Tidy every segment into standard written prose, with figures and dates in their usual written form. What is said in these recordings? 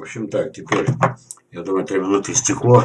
общем так, теперь, я думаю, 3 минуты истекло.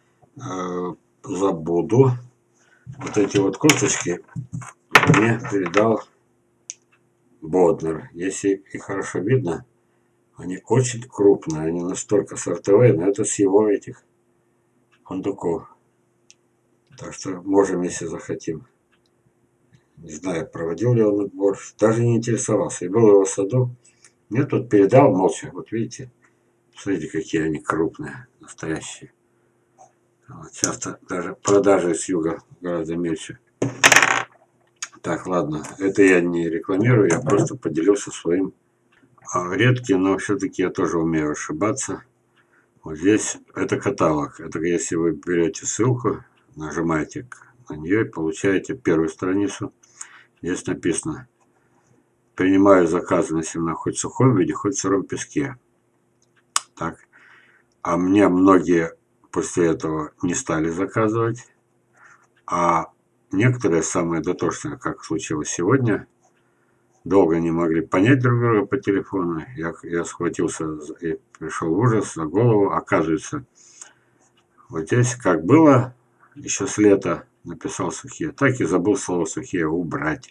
Забуду. Вот эти вот косточки мне передал Боднер. Если их хорошо видно, они очень крупные. Они настолько сортовые, но это с его этих фундуков. Так что можем, если захотим. Не знаю, проводил ли он отбор. Даже не интересовался. И был в его саду. Мне тут передал молча. Вот видите. Смотрите, какие они крупные. Настоящие. Вот, часто даже продажи с юга гораздо меньше. Так, ладно. Это я не рекламирую. Я просто поделился своим редким, но все-таки я тоже умею ошибаться. Вот здесь это каталог. Это если вы берете ссылку, нажимаете на нее и получаете первую страницу. Здесь написано: принимаю заказы на семена хоть в сухом виде, хоть в сыром песке. Так. А мне многие после этого не стали заказывать. А некоторые, самые дотошные, как случилось сегодня, долго не могли понять друг друга по телефону. Я схватился и пришел в ужас, за голову. Оказывается, вот здесь как было еще с лета написал сухие, так и забыл слово сухие убрать.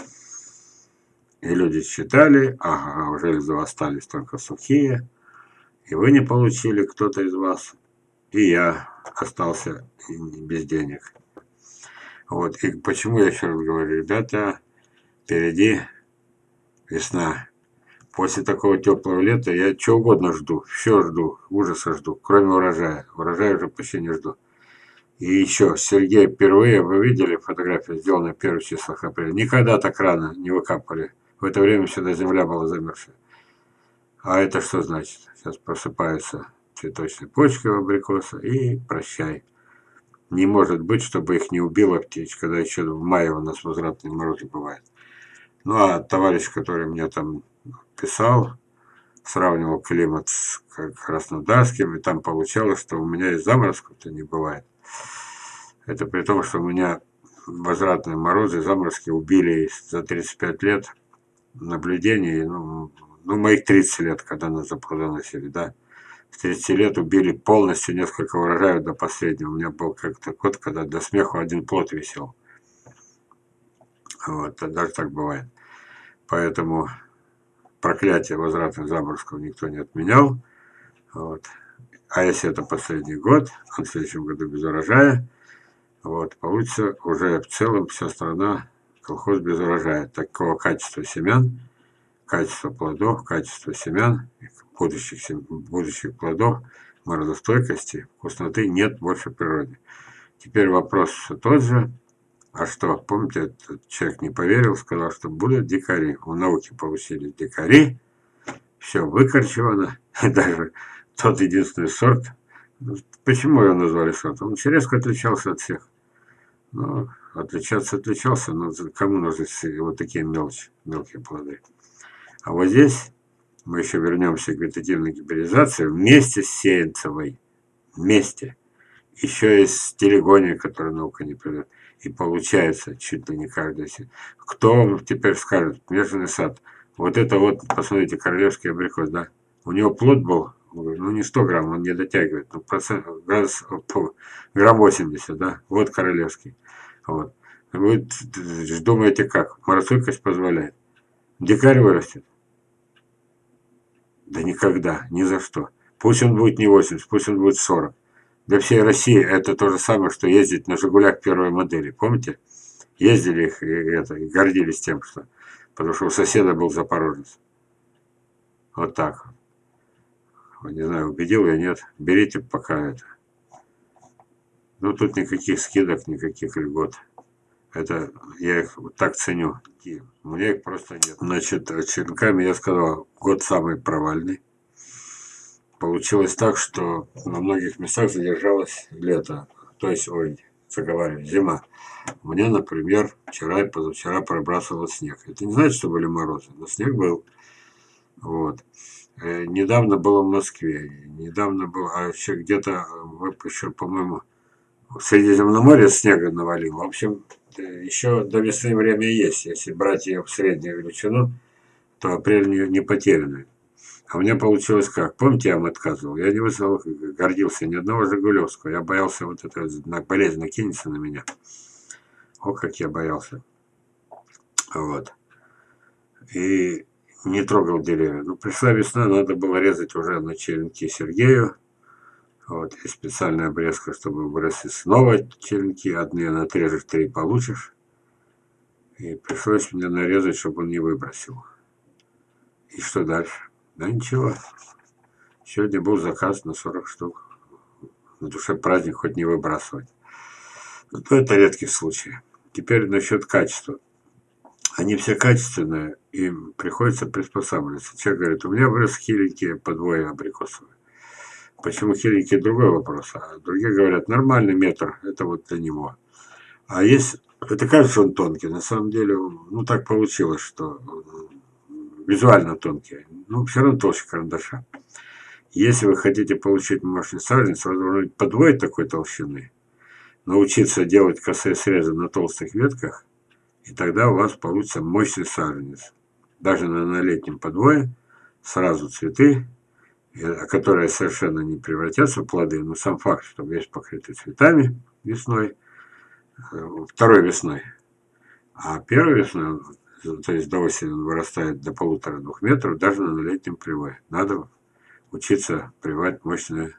И люди читали, ага, уже из вас остались только сухие, и вы не получили, кто-то из вас, и я остался без денег. Вот, и почему я еще раз говорю, ребята, впереди весна. После такого теплого лета я чего угодно жду, все жду, ужаса жду, кроме урожая. Урожая уже почти не жду. И еще, Сергей, впервые вы видели фотографию, сделанную в первых числах апреля? Никогда так рано не выкапывали. В это время сюда земля была замерзшая. А это что значит? Сейчас просыпаются цветочные почки у абрикоса и прощай. Не может быть, чтобы их не убила птичка, когда еще в мае у нас возвратные морозы бывают. Ну а товарищ, который мне там писал, сравнивал климат с краснодарским, и там получалось, что у меня и заморозков-то не бывает. Это при том, что у меня возвратные морозы и заморозки убили за 35 лет наблюдений, ну моих 30 лет, когда нас за пруда носили, да. С 30 лет убили полностью несколько урожаев до последнего. У меня был как-то год, когда до смеху один плод висел. Вот, даже так бывает. Поэтому проклятие возвратных заморозков никто не отменял. Вот. А если это последний год, а в следующем году без урожая, вот, получится уже в целом вся страна колхоз без урожая. Такого качества семян, качества плодов, качества семян, будущих плодов, морозостойкости, вкусноты нет больше в природе. Теперь вопрос тот же. А что, помните, этот человек не поверил, сказал, что будут дикари. У науки получили дикари, все выкорчевано, даже тот единственный сорт. Почему его назвали сортом? Он очень резко отличался от всех. Ну, отличался, но кому нужны вот такие мелкие плоды? А вот здесь мы еще вернемся к вегетативной гибридизации вместе с сеянцевой. Вместе. Еще есть телегония, которую наука не придает. И получается чуть ли не каждый. Кто вам теперь скажет, смешанный сад, вот это вот, посмотрите, королевский абрикос, да? У него плод был, ну не 100 грамм, он не дотягивает, ну грамм 80, да? Вот королевский. Вот. Вы думаете как? Морозостойкость позволяет. Дикарь вырастет? Да никогда, ни за что. Пусть он будет не 80, пусть он будет 40. Для всей России это то же самое, что ездить на «Жигулях» первой модели. Помните? Ездили их и гордились тем, что... Потому что у соседа был запорожец. Вот так. Не знаю, убедил я, нет. Берите пока это. Ну, тут никаких скидок, никаких льгот. Это я их вот так ценю. У меня их просто нет. Значит, черенками я сказал, год самый провальный. Получилось так, что на многих местах задержалось лето. То есть, заговариваю, зима. У меня, например, вчера и позавчера пробрасывал снег. Это не значит, что были морозы, но снег был. Вот. Недавно было в Москве. Недавно был, а еще где-то еще, по-моему, в Средиземноморье снега навалил. В общем, еще до весны время есть. Если брать ее в среднюю величину, то апрель не потерянный. А у меня получилось как? Помните, я вам отказывал? Я не вызвал, гордился ни одного Жигулевского. Я боялся вот эта болезнь накинется на меня. О, как я боялся. Вот. И не трогал деревья. Ну, пришла весна, надо было резать уже на черенки Сергею. Вот. И специальная обрезка, чтобы вырастить снова черенки. Одни отрежешь, 3 получишь. И пришлось мне нарезать, чтобы он не выбросил. И что дальше? Да ничего. Сегодня был заказ на 40 штук. На душе праздник, хоть не выбрасывать. Но это редкий случай. Теперь насчет качества. Они все качественные, им приходится приспосабливаться. Человек говорит, у меня вырос хиленькие подвои абрикосовые. Почему хиленькие, другой вопрос. А другие говорят, нормальный метр, это вот для него. А есть, это кажется, он тонкий. На самом деле, ну так получилось, что визуально тонкий. Ну, все равно толще карандаша. Если вы хотите получить мощный саженец, вы должны подвой такой толщины, научиться делать косые срезы на толстых ветках, и тогда у вас получится мощный саженец. Даже на летнем подвое сразу цветы, которые совершенно не превратятся в плоды, но сам факт, что весь покрытый цветами весной, второй весной, а первой весной, то есть до осени он вырастает до 1,5–2 метров, даже на летнем привое. Надо учиться прививать мощные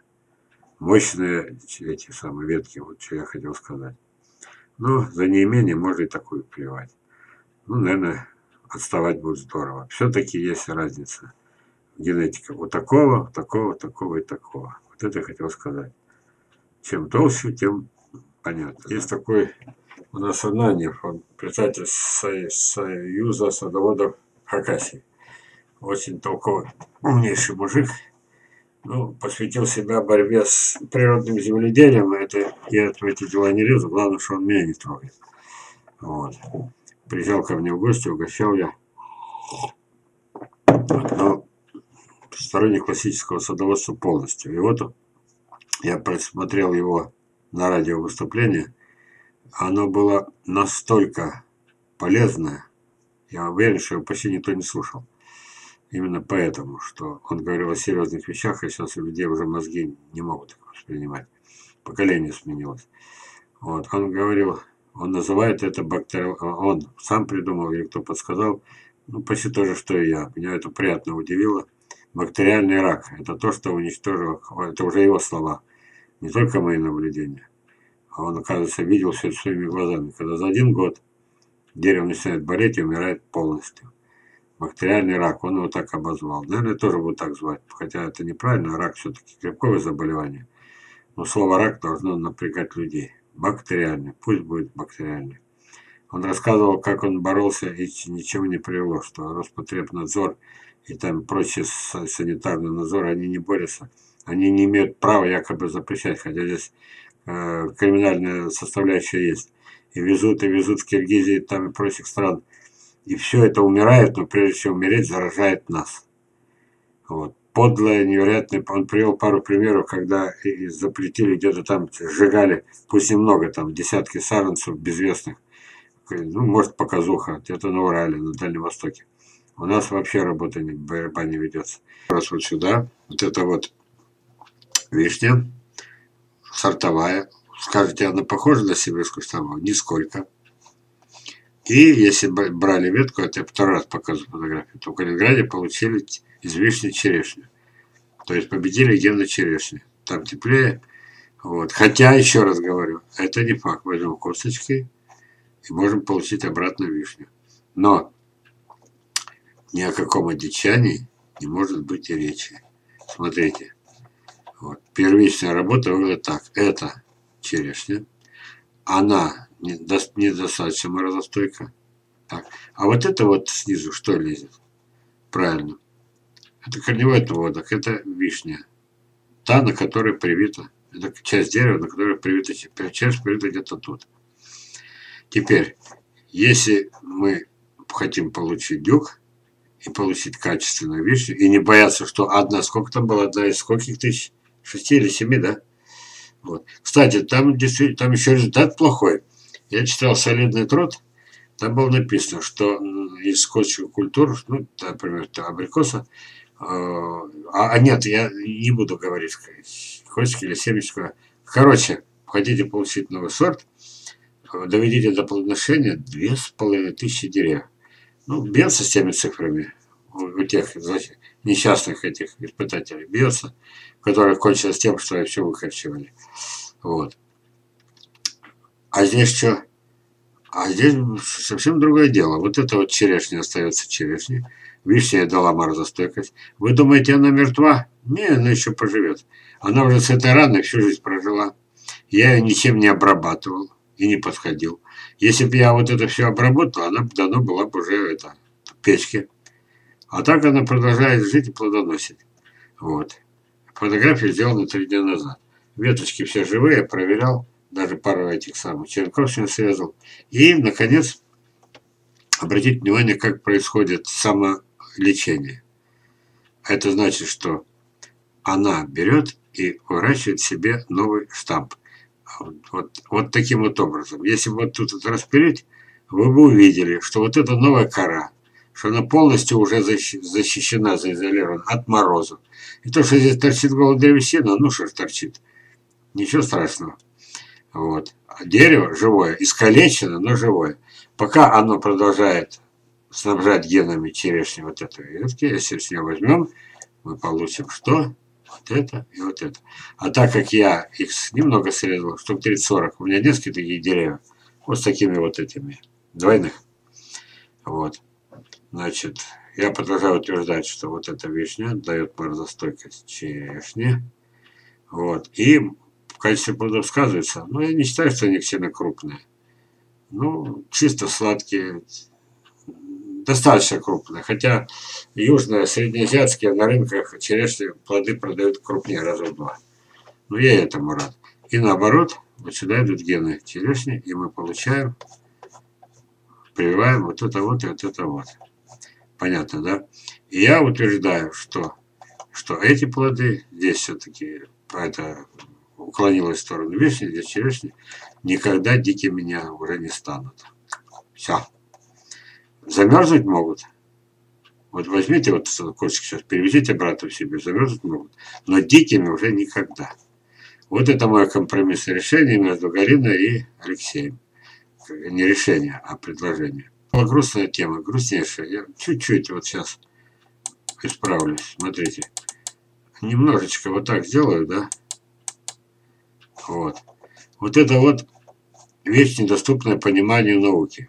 эти самые ветки, вот что я хотел сказать. Но за неимением можно и такую прививать. Ну, наверное, отставать будет здорово. Все-таки есть разница в генетике. Вот такого, такого, такого и такого. Вот это я хотел сказать. Чем толще, тем понятно. Есть такой у нас Ананьев, он председатель Союза садоводов Хакасии. Очень толковый, умнейший мужик. Ну, посвятил себя борьбе с природным земледелием. Это я в эти дела не лезу. Главное, что он меня не трогает. Вот. Приезжал ко мне в гости, угощал я. Но сторонник классического садоводства полностью. И вот я просмотрел его на радио выступление. Оно было настолько полезное. Я уверен, что его почти никто не слушал. Именно поэтому, что он говорил о серьезных вещах, а сейчас у людей уже мозги не могут их воспринимать. Поколение сменилось. Вот. Он говорил, он называет это он сам придумал или кто подсказал, ну, почти то же, что и я. Меня это приятно удивило. Бактериальный рак. Это то, что уничтожило, это уже его слова, не только мои наблюдения. А он, оказывается, видел все это своими глазами. Когда за 1 год дерево начинает болеть и умирает полностью. Бактериальный рак, он его так обозвал. Наверное, тоже буду так звать, хотя это неправильно, рак все-таки крепковое заболевание. Но слово рак должно напрягать людей. Бактериальный, пусть будет бактериальный. Он рассказывал, как он боролся и ничего не привело, что Роспотребнадзор и там прочие санитарные надзоры, они не борются. Они не имеют права якобы запрещать, хотя здесь криминальная составляющая есть. И везут в Киргизии, там и прочих стран. И все это умирает, но прежде чем умереть, заражает нас. Вот. Подлое, невероятное. Он привел пару примеров, когда запретили где-то там, сжигали, пусть немного, там десятки саженцев безвестных. Ну, может, показуха, где-то на Урале, на Дальнем Востоке. У нас вообще борьба не ведется. Раз вот сюда, вот это вот вишня, сортовая. Скажете, она похожа на сибирскую сортовую? Нисколько. И если брали ветку, это я 2-й раз показываю фотографию, то в Калининграде получили из вишни черешню. То есть победили генно черешни. Там теплее. Вот. Хотя, еще раз говорю, это не факт. Возьмем косточки и можем получить обратно вишню. Но ни о каком одичании не может быть и речи. Смотрите. Вот. Первичная работа выглядит так. Это черешня. Она недостаточно морозостойка. Так. А вот это вот снизу что лезет? Правильно. Это корневой отводок, это вишня. Та, на которой привита. Это часть дерева, на которой привита. Часть привита где-то тут. Теперь, если мы хотим получить дюк и получить качественную вишню, и не бояться, что одна, сколько там была, одна из скольких тысяч? 6 или 7, да? Вот. Кстати, там действительно, там еще результат плохой. Я читал солидный труд, там было написано, что из скотчевых культур, ну, например, абрикоса, Нет, я не буду говорить, хочешь или семечко. Короче, хотите получить новый сорт, доведите до плодоношения 2500 деревьев. Ну, бьется с теми цифрами у тех несчастных этих испытателей, бьется, которые кончилось тем, что все выкорчевали. Вот. А здесь что? А здесь совсем другое дело. Вот это вот черешня остается черешней. Вишня дала морозостойкость. Вы думаете, она мертва? Не, она еще поживет. Она уже с этой раной всю жизнь прожила. Я ее ничем не обрабатывал и не подходил. Если бы я вот это все обработал, она бы давно была бы уже в печке. А так она продолжает жить и плодоносит. Вот. Фотографию сделана 3 дня назад. Веточки все живые, проверял. Даже пару этих самых черенков сегодня срезал. И, наконец, обратите внимание, как происходит самолечение. Это значит, что она берет и выращивает себе новый штамп. Вот таким вот образом. Если вот тут вот распилить, вы бы увидели, что вот эта новая кора, что она полностью уже защищена, заизолирована от мороза. И то, что здесь торчит голая древесина, ну что ж торчит. Ничего страшного. Вот. А дерево живое, искалечено, но живое. Пока оно продолжает снабжать генами черешни вот этой ветки, если с нее возьмем, мы получим что? Вот это и вот это. А так как я их немного срезал, штук 30-40, у меня несколько таких деревьев, вот с такими вот этими, двойных. Вот. Значит, я продолжаю утверждать, что вот эта вишня дает морозостойкость черешни. Вот. И в качестве плодов сказывается, но я не считаю, что они сильно крупные. Ну, чисто сладкие, достаточно крупные. Хотя южные, среднеазиатские на рынках черешни плоды продают крупнее, раза в 2. Но я этому рад. И наоборот, вот сюда идут гены черешни, и мы получаем, прививаем вот это вот и вот это вот. Понятно, да? И я утверждаю, что эти плоды, здесь все-таки это уклонилась в сторону вишни, здесь черешни, никогда дикими меня уже не станут. Все. Замерзнуть могут. Вот возьмите вот этот кочек сейчас, перевезите обратно в себе, замерзнуть могут. Но дикими уже никогда. Вот это мое компромиссное решение между Галиной и Алексеем. Не решение, а предложение. Была грустная тема, грустнейшая. Я чуть-чуть вот сейчас исправлюсь. Смотрите. Немножечко вот так сделаю, да? Вот. Вот это вот вещь, недоступная пониманию науки.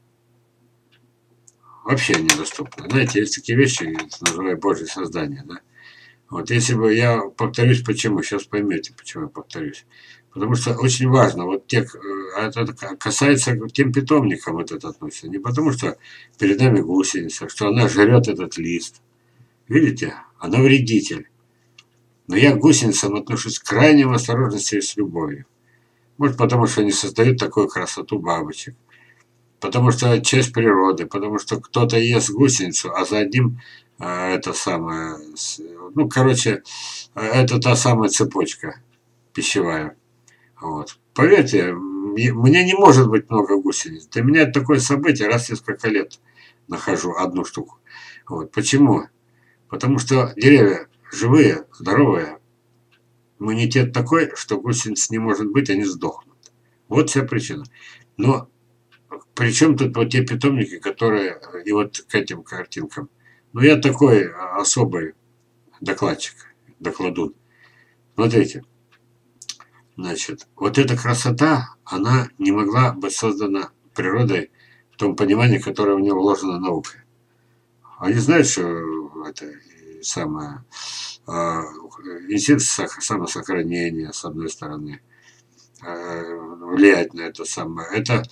Вообще недоступна. Знаете, есть такие вещи, называю Божье создание, да? Вот если бы я повторюсь, почему, сейчас поймете, почему я повторюсь. Потому что очень важно, вот это касается к тем питомникам вот это относится. Не потому что перед нами гусеница, что она жрет этот лист. Видите? Она вредитель. Но я к гусеницам отношусь с крайней осторожностью и с любовью. Может, потому что они создают такую красоту бабочек. Потому что это часть природы. Потому что кто-то ест гусеницу, а за одним это самое... Ну, короче, это та самая цепочка пищевая. Вот. Поверьте, мне не может быть много гусениц. Для меня это такое событие, раз в несколько лет нахожу одну штуку. Вот. Почему? Потому что деревья живые, здоровые. Иммунитет такой, что гусениц не может быть, они сдохнут. Вот вся причина. Но при чем тут вот те питомники, которые... И вот к этим картинкам. Ну, я такой особый докладчик, докладун. Смотрите. Значит, вот эта красота, она не могла быть создана природой в том понимании, которое в нее вложено наукой. Они знают, что это самое инстинкт самосохранения, с одной стороны, влиять на это самое. Это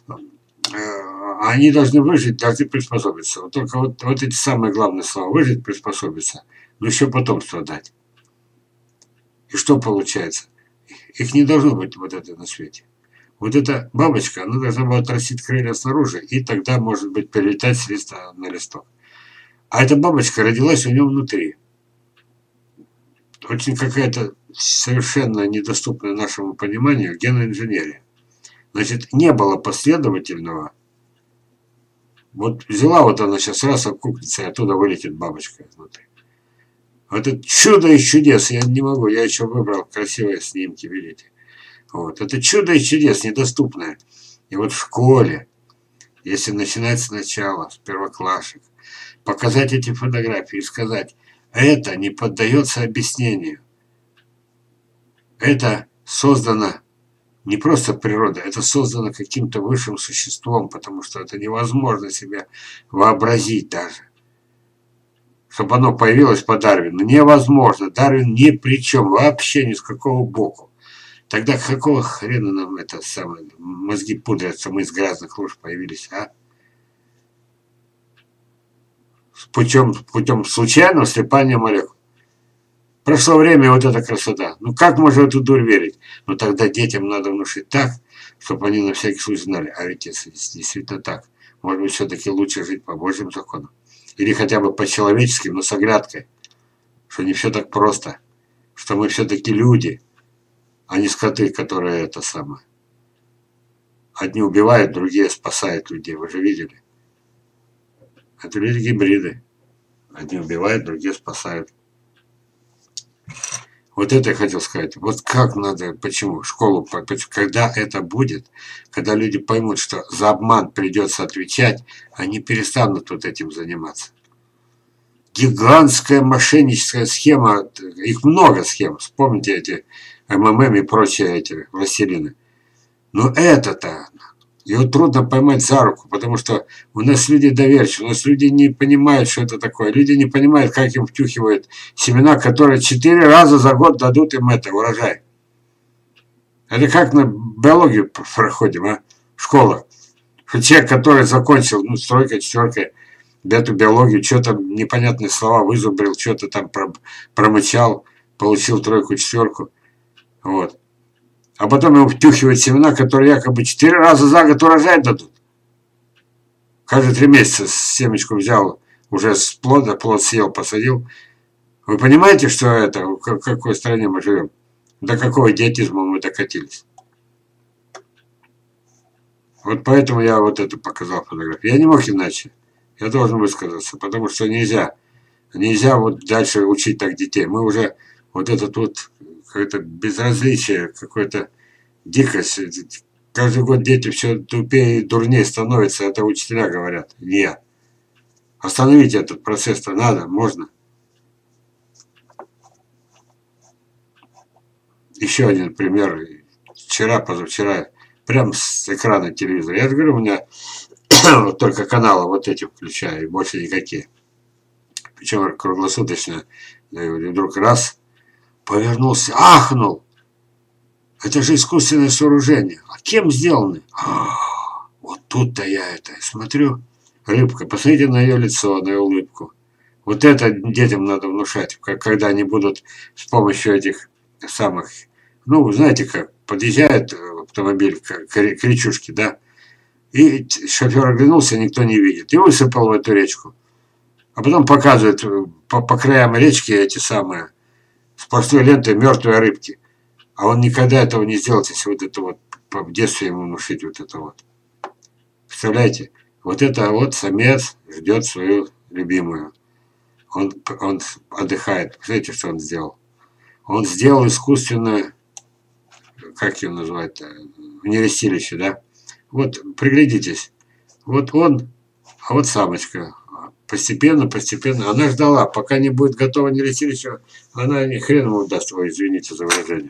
они должны выжить, должны приспособиться. Вот только вот эти самые главные слова: выжить, приспособиться, но еще потом страдать. И что получается? Их не должно быть вот это на свете. Вот эта бабочка, она должна была отрастить крылья снаружи, и тогда, может быть, перелетать с листа на листок. А эта бабочка родилась у него внутри. Очень какая-то совершенно недоступная нашему пониманию геноинженерия. Значит, не было последовательного. Вот взяла вот она сейчас раз обкукнется, и оттуда вылетит бабочка изнутри. Вот это чудо из чудес, я не могу, я еще выбрал красивые снимки, видите. Вот, это чудо из чудес, недоступное. И вот в школе, если начинать сначала, с первоклашек, показать эти фотографии и сказать, это не поддается объяснению. Это создано не просто природой, это создано каким-то высшим существом, потому что это невозможно себе вообразить даже. Чтобы оно появилось по Дарвину. Невозможно. Дарвин ни при чем, вообще ни с какого боку. Тогда какого хрена нам это самое, мозги пудрятся, мы из грязных луж появились, а? Путем случайного слипания молекул. Прошло время, вот эта красота. Ну как можно в эту дурь верить? Ну тогда детям надо внушить так, чтобы они на всякий случай знали. А ведь если действительно так, может быть, все-таки лучше жить по Божьим законам. Или хотя бы по человеческим, но с оглядкой. Что не все так просто. Что мы все-таки люди, а не скоты, которые это самое. Одни убивают, другие спасают людей. Вы же видели? Это люди-гибриды. Одни убивают, другие спасают. Вот это я хотел сказать. Вот как надо, почему? Школу, когда это будет, когда люди поймут, что за обман придется отвечать, они перестанут вот этим заниматься. Гигантская мошенническая схема, их много схем, вспомните эти МММ и прочие эти властелины. Но это-то, его трудно поймать за руку, потому что у нас люди доверчивы, у нас люди не понимают, что это такое. Люди не понимают, как им втюхивают семена, которые 4 раза за год дадут им это, урожай. Это как на биологию проходим, а? Школа. Что человек, который закончил, ну, с тройкой, четверкой, эту биологию, что-то непонятные слова вызубрил, что-то там промычал, получил тройку, четверку. Вот. А потом ему втюхивают семена, которые якобы 4 раза за год урожай дадут. Каждые 3 месяца семечку взял, уже с плода, плод съел, посадил. Вы понимаете, что это, в какой стране мы живем? До какого идиотизма мы докатились? Вот поэтому я вот это показал фотографию. Я не мог иначе. Я должен высказаться, потому что нельзя. Нельзя вот дальше учить так детей. Мы уже вот этот вот какое-то безразличие, какое-то дикость. Каждый год дети все тупее и дурнее становятся, это учителя говорят, не я. Остановить этот процесс-то надо, можно. Еще один пример. Вчера, позавчера, прям с экрана телевизора. Я же говорю, у меня вот только каналы вот эти включаю, и больше никакие. Причем круглосуточно. И вдруг раз, повернулся, ахнул. Это же искусственное сооружение. А кем сделаны? Вот тут-то я это смотрю. Рыбка, посмотрите на ее лицо, на ее улыбку. Вот это детям надо внушать, когда они будут с помощью этих самых, ну, знаете как, подъезжает автомобиль к речушке, да, и шофер оглянулся, никто не видит, и высыпал в эту речку. А потом показывают по краям речки эти самые сплошной лентой мертвые рыбки. А он никогда этого не сделает, если вот это вот в детстве ему внушить вот это вот. Представляете? Вот это вот самец ждет свою любимую. Он отдыхает. Знаете, что он сделал? Он сделал искусственное, как его назвать-то, нерестилище, да? Вот, приглядитесь. Вот он, а вот самочка. Постепенно, постепенно. Она ждала, пока не будет готова нерестилище, она ни хрен ему даст, ой, извините за выражение.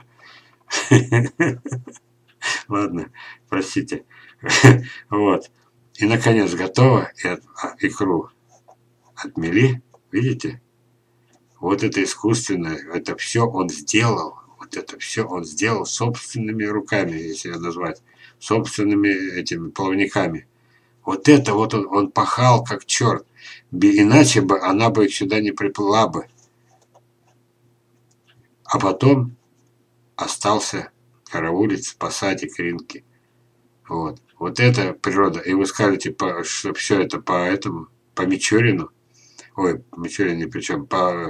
Ладно, простите. Вот. И, наконец, готово. И икру отмели. Видите? Вот это искусственное. Это все он сделал. Вот это все он сделал собственными руками, если назвать. Собственными этими плавниками. Вот это вот он пахал как черт. Иначе бы она бы сюда не приплыла бы. А потом остался караулить, спасать икринки. Вот. Вот это природа. И вы скажете, что все это по этому, по Мичурину, ой, Мичурину причем, по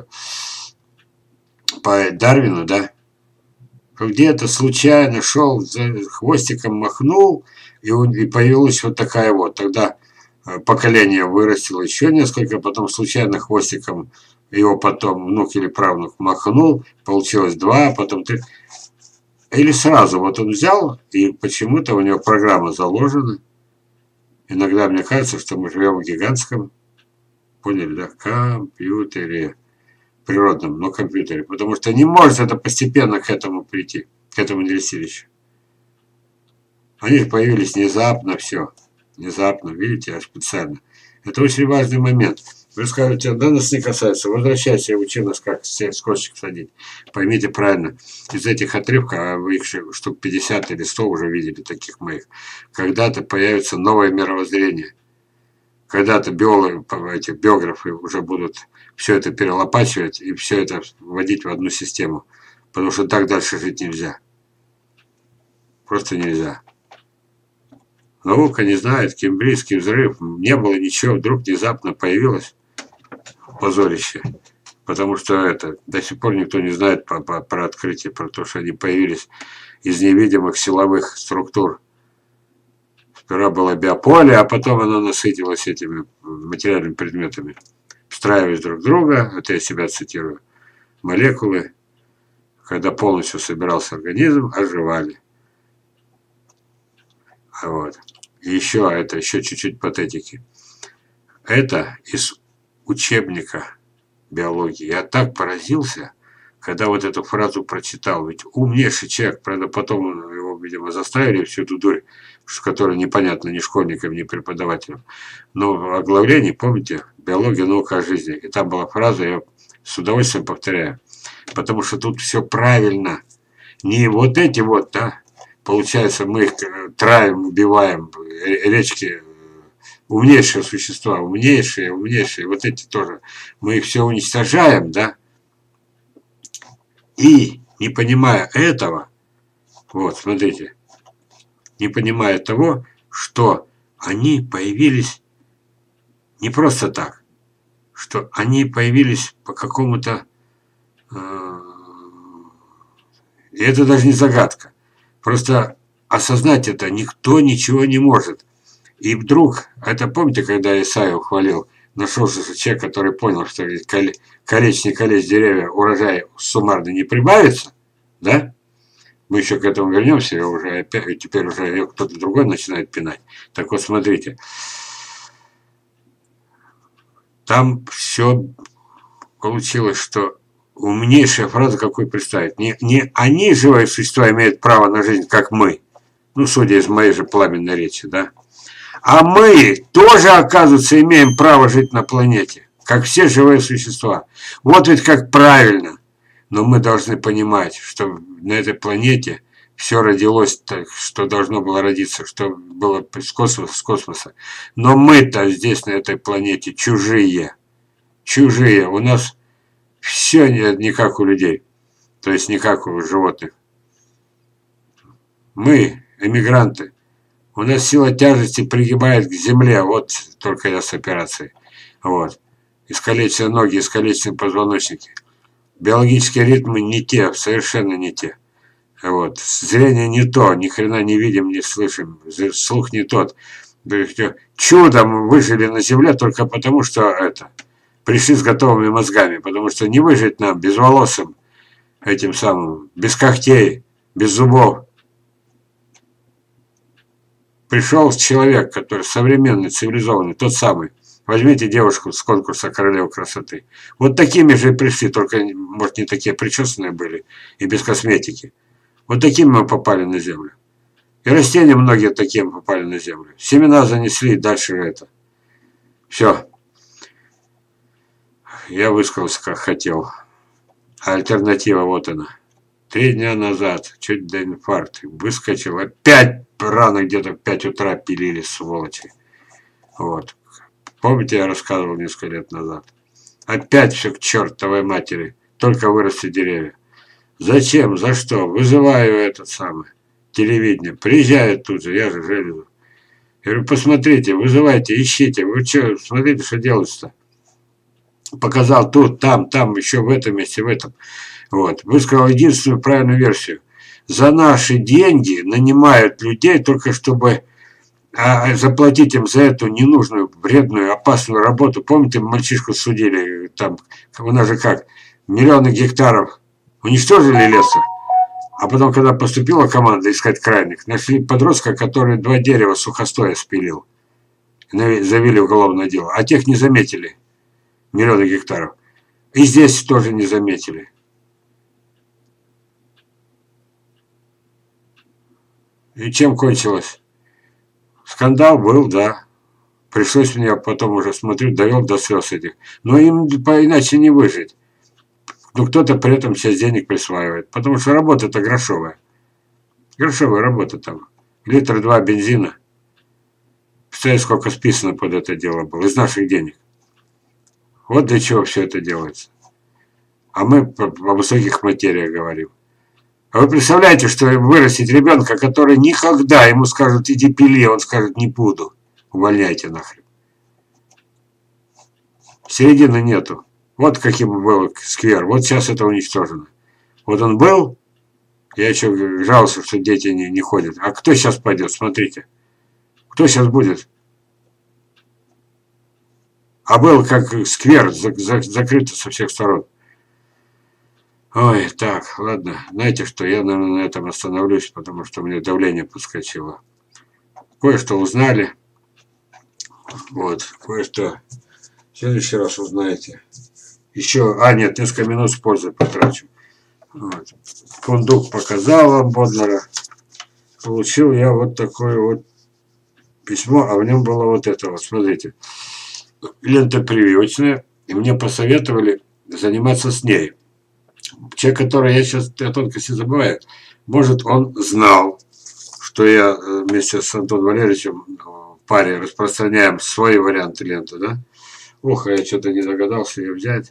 Дарвину, да? Где-то случайно шел, хвостиком махнул, и появилась вот такая вот. Тогда поколение вырастило еще несколько, потом случайно хвостиком его потом внук или правнук махнул, получилось 2, потом 3. Или сразу, вот он взял, и почему-то у него программа заложена. Иногда мне кажется, что мы живем в гигантском, поняли, да, компьютере, природном, но компьютере. Потому что не может это постепенно к этому прийти, к этому нерестилищу. Они появились внезапно, все. Внезапно, видите, аж специально. Это очень важный момент. Вы скажете, да, нас не касается, возвращайся и учи нас, как скотчик садить. Поймите правильно, из этих отрывков, а вы их штук 50 или 100 уже видели, таких моих, когда-то появится новое мировоззрение. Когда-то эти биографы уже будут все это перелопачивать и все это вводить в одну систему. Потому что так дальше жить нельзя. Просто нельзя. Наука не знает, Кембрийский взрыв, не было ничего, вдруг внезапно появилось позорище. Потому что это до сих пор никто не знает про открытие, про то, что они появились из невидимых силовых структур. Сперва было биополе, а потом оно насытилось этими материальными предметами. Встраиваясь друг в друга, это я себя цитирую, молекулы, когда полностью собирался организм, оживали. Вот. И еще это, еще чуть-чуть патетики. Это из учебника биологии. Я так поразился, когда вот эту фразу прочитал. Ведь умнейший человек, правда, потом его, видимо, заставили всю эту дурь, которая непонятна ни школьникам, ни преподавателям. Но в оглавлении, помните, биология, наука о жизни. И там была фраза, я с удовольствием повторяю. Потому что тут все правильно. Не вот эти вот, да, получается, мы их травим, убиваем, речки, умнейшие существа, умнейшие, вот эти тоже. Мы их все уничтожаем, да, и не понимая этого, вот, смотрите, не понимая того, что они появились не просто так, что они появились по какому-то, и это даже не загадка, просто осознать это никто ничего не может. И вдруг, это помните, когда Исаию хвалил, нашелся человек, который понял, что колечь не колечь деревья, урожай суммарно не прибавится, да? Мы еще к этому вернемся, уже опять, теперь уже кто-то другой начинает пинать. Так вот, смотрите, там все получилось, что умнейшая фраза, какую представить. Не они, живые существа, имеют право на жизнь, как мы, ну, судя из моей же пламенной речи, да? А мы тоже, оказывается, имеем право жить на планете, как все живые существа. Вот ведь как правильно. Но мы должны понимать, что на этой планете все родилось так, что должно было родиться, что было с космоса. Но мы-то здесь, на этой планете, чужие. Чужие. У нас все не как у людей, то есть не как у животных. Мы эмигранты. У нас сила тяжести пригибает к земле, вот только я с операцией. Вот. Искалечены ноги, искалечены позвоночники. Биологические ритмы не те, совершенно не те. Вот. Зрение не то, ни хрена не видим, не слышим. Слух не тот. Чудом выжили на земле только потому, что это. Пришли с готовыми мозгами, потому что не выжить нам безволосым, этим самым, без когтей, без зубов. Пришел человек, который современный, цивилизованный, тот самый. Возьмите девушку с конкурса «Королева красоты». Вот такими же пришли, только, может, не такие причесанные были и без косметики. Вот такими мы попали на землю. И растения многие такими попали на землю. Семена занесли, дальше это. Все. Я высказался, как хотел. А альтернатива вот она. 3 дня назад, чуть до инфаркта, выскочил. Опять рано где-то в 5 утра пилили, сволочи. Вот. Помните, я рассказывал несколько лет назад? Опять все к чертовой матери. Только выросли деревья. Зачем? За что? Вызываю этот самый телевидение. Приезжают тут же, я же железу. Я говорю, посмотрите, вызывайте, ищите. Вы что, смотрите, что делается-то. Показал тут, там, еще в этом месте, в этом. Вот. Высказал единственную правильную версию. За наши деньги нанимают людей только чтобы А заплатить им за эту ненужную, вредную, опасную работу. Помните, мальчишку судили, там, у нас же как, миллионы гектаров уничтожили леса, а потом, когда поступила команда искать крайних, нашли подростка, который 2 дерева сухостоя спилил. Завели уголовное дело. А тех не заметили. Миллионы гектаров. И здесь тоже не заметили. И чем кончилось? Скандал был, да. Пришлось мне, потом уже смотрю, довел до слез этих. Но им иначе не выжить. Но кто-то при этом часть денег присваивает. Потому что работа-то грошовая. Грошовая работа там. Литр 2 бензина. Представляете, сколько списано под это дело было. Из наших денег. Вот для чего все это делается. А мы о высоких материях говорим. А вы представляете, что вырастить ребенка, который никогда ему скажут иди пили, он скажет не буду. Увольняйте нахрен. Середины нету. Вот каким был сквер. Вот сейчас это уничтожено. Вот он был, я еще жаловался, что дети не ходят. А кто сейчас пойдет? Смотрите. Кто сейчас будет? А был как сквер, закрыто со всех сторон. Ой, так, ладно. Знаете что, я, наверное, на этом остановлюсь, потому что у меня давление подскочило. Кое-что узнали. Вот, кое-что в следующий раз узнаете. Еще, нет, несколько минут с пользой потрачу. Вот. Фундук показал вам Бодлера. Получил я вот такое вот письмо, а в нем было вот это вот, смотрите. Лента прививочная, и мне посоветовали заниматься с ней. Человек, который, я сейчас о тонкости забываю, может, он знал, что я вместе с Антоном Валерьевичем в паре распространяем свои варианты ленты, да? Ох, я что-то не догадался ее взять.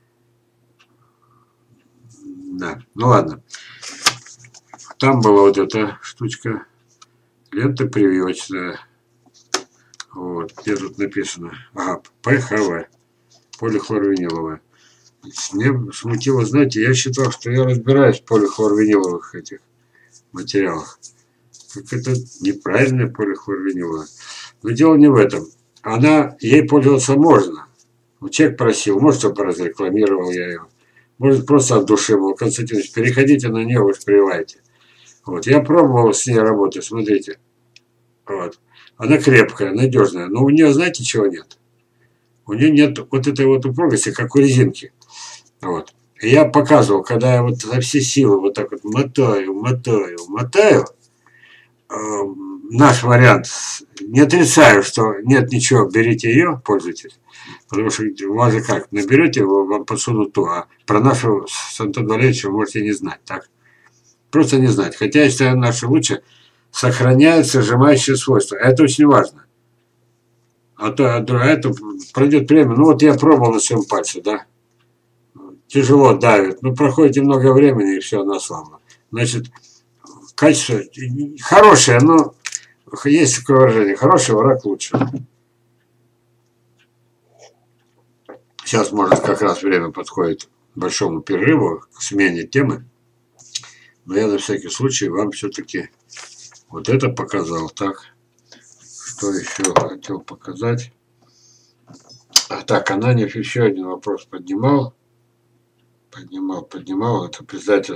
Да, ну ладно. Там была вот эта штучка. Лента прививочная. Вот, где тут написано? Ага, ПХВ. Полихлорвиниловая. Мне смутило, знаете, я считал, что я разбираюсь в полихлорвиниловых этих материалах. Как это неправильная полихлорвиниловая. Но дело не в этом. Ей пользоваться можно. Человек просил, может, чтобы разрекламировал я ее. Может, просто от души, мол, Константинович, переходите на нее, вы же прививаете. Вот, я пробовал с ней работать, смотрите. Вот. Она крепкая, надежная, но у нее, знаете, чего нет? У нее нет вот этой вот упругости, как у резинки. Вот. И я показывал, когда я вот за все силы вот так вот мотаю, наш вариант, не отрицаю, что нет ничего, берите ее, пользуйтесь. Потому что у вас же как, наберете, вам подсунут ту, а про нашу с Антоном Валерьевичем можете не знать, так? Просто не знать. Хотя, я считаю, наше лучше сохраняет сжимающие свойства. Это очень важно. А это пройдет время. Ну вот я пробовал на своем пальце, да. Тяжело давит. Ну, проходит немного времени, и все, она ослабла. Значит, качество хорошее, но есть такое выражение. Хороший враг лучше. Сейчас, может, как раз время подходит к большому перерыву, к смене темы. Но я на всякий случай вам все-таки вот это показал. Так, что еще хотел показать? Так, Ананьев еще один вопрос поднимал. Это председатель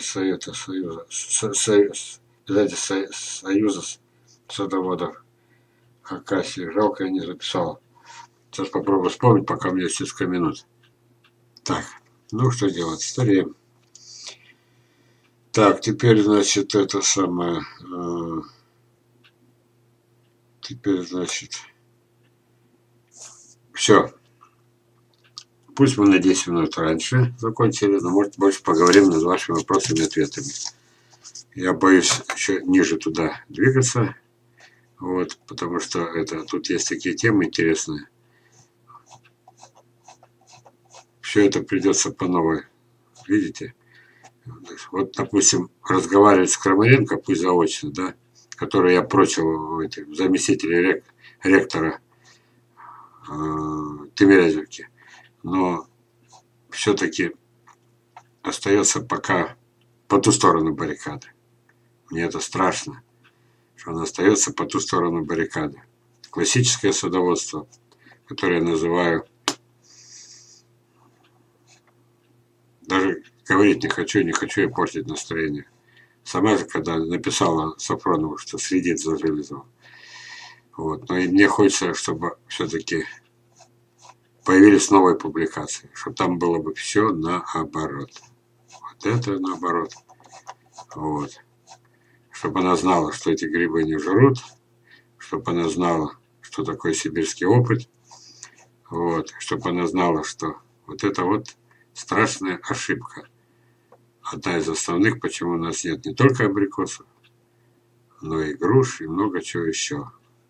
Союза садоводов Хакасии. Жалко, я не записал. Сейчас попробую вспомнить, пока у меня есть несколько минут. Так, ну что делать? Стареем. Так, теперь, значит, это самое... теперь, значит... Все. Пусть мы на 10 минут раньше закончили, но, может, больше поговорим над вашими вопросами и ответами. Я боюсь еще ниже туда двигаться, вот, потому что тут есть такие темы интересные. Все это придется по новой, видите? Вот, допустим, разговаривать с Крамаренко, пусть заочно, да, который я прочил заместителя ректора Тимирязевки. Но все-таки остается пока по ту сторону баррикады. Мне это страшно. Он остается по ту сторону баррикады. Классическое садоводство, которое я называю, даже говорить не хочу и портить настроение. Сама же, когда написала Сафронову, что следит за Железовым. Вот. Но и мне хочется, чтобы все-таки появились новые публикации, чтобы там было бы все наоборот. Вот это наоборот. Вот. Чтобы она знала, что эти грибы не жрут, чтобы она знала, что такое сибирский опыт, вот. Чтобы она знала, что вот это вот страшная ошибка. Одна из основных, почему у нас нет не только абрикосов, но и груш, и много чего еще.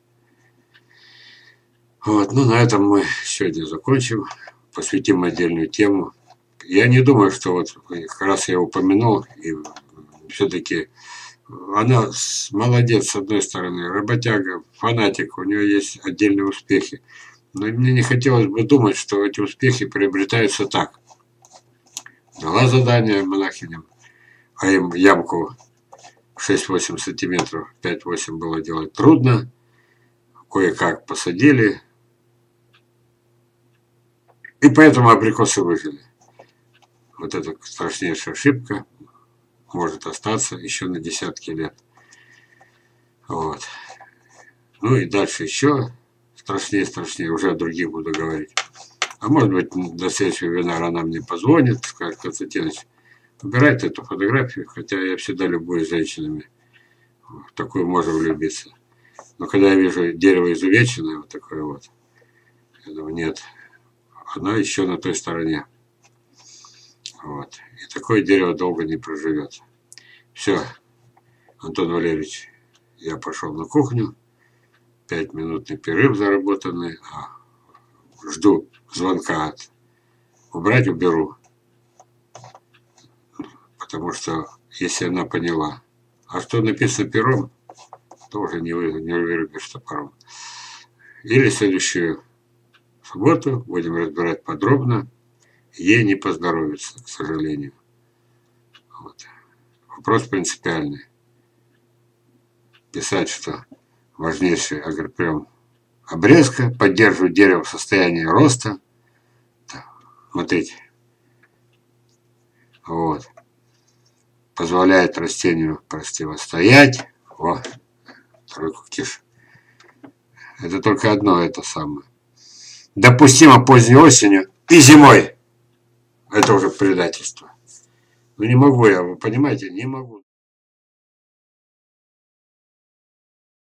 Вот, ну на этом мы сегодня закончим, посвятим отдельную тему. Я не думаю, что вот как раз я упомянул, и все-таки она молодец с одной стороны, работяга, фанатик, у нее есть отдельные успехи. Но мне не хотелось бы думать, что эти успехи приобретаются так. Дала задание монахиням, а им ямку 6-8 сантиметров, 5-8 было делать трудно. Кое-как посадили. И поэтому абрикосы выжили. Вот эта страшнейшая ошибка может остаться еще на десятки лет. Вот. Ну и дальше еще страшнее, уже о других буду говорить. А может быть, до следующего вебинара она мне позвонит, скажет: Константинович, убирай эту фотографию, хотя я всегда любуюсь женщинами. В такую можно влюбиться. Но когда я вижу дерево изувеченное, вот такое вот, я думаю, нет, она еще на той стороне. Вот. И такое дерево долго не проживет. Все, Антон Валерьевич, я пошел на кухню. 5-минутный перерыв заработанный. Жду звонка от убрать, уберу. Потому что если она поняла, а что написано пером, то уже не вырубишь топором. Или следующую субботу будем разбирать подробно. Ей не поздоровится, к сожалению. Вот. Вопрос принципиальный. Писать, что важнейший агроприем обрезка, поддерживает дерево в состоянии роста. Смотрите. Вот. Позволяет растению противостоять. О, тройку киш. Это только одно, это самое. Допустимо поздней осенью и зимой. Это уже предательство. Ну не могу я, вы понимаете, не могу.